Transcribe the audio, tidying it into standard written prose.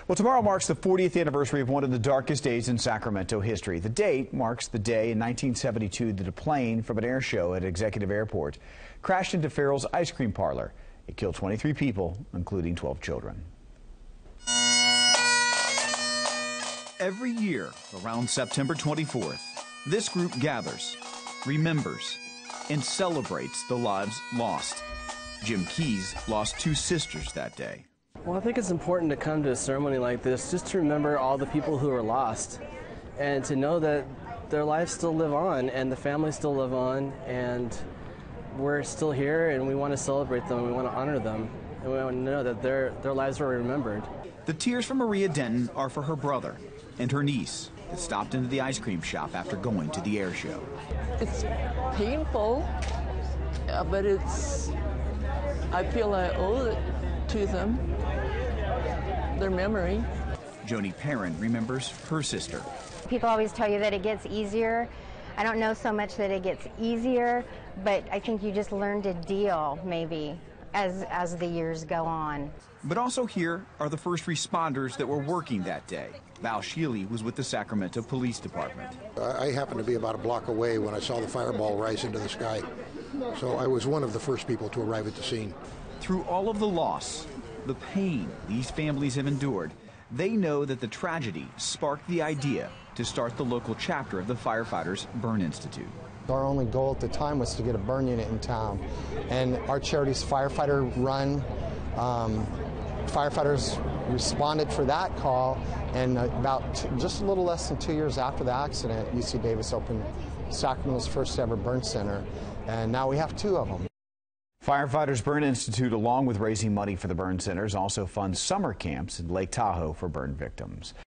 Well, tomorrow marks the 40th anniversary of one of the darkest days in Sacramento history. The date marks the day in 1972 that a plane from an air show at Executive Airport crashed into Farrell's ice cream parlor. It killed 23 people, including 12 children. Every year, around September 24th, this group gathers, remembers, and celebrates the lives lost. Jim Keys lost 2 sisters that day. Well, I think it's important to come to a ceremony like this just to remember all the people who were lost and to know that their lives still live on and the families still live on, and we're still here and we want to celebrate them, we want to honor them, and we want to know that their lives were remembered. The tears from Maria Denton are for her brother and her niece that stopped into the ice cream shop after going to the air show. It's painful, but I feel I owe it to them, their memory. Joni Perrin remembers her sister. People always tell you that it gets easier. I don't know so much that it gets easier, but I think you just learn to deal, maybe, as the years go on. But also here are the first responders that were working that day. Val Sheely was with the Sacramento Police Department. I happened to be about a block away when I saw the fireball rise into the sky, so I was one of the first people to arrive at the scene. Through all of the loss, the pain these families have endured, they know that the tragedy sparked the idea to start the local chapter of the Firefighters Burn Institute. Our only goal at the time was to get a burn unit in town, and our charity's firefighter run. Firefighters responded for that call, and just a little less than 2 years after the accident, UC Davis opened Sacramento's first ever burn center, and now we have 2 of them. Firefighters Burn Institute, along with raising money for the burn centers, also funds summer camps in Lake Tahoe for burn victims.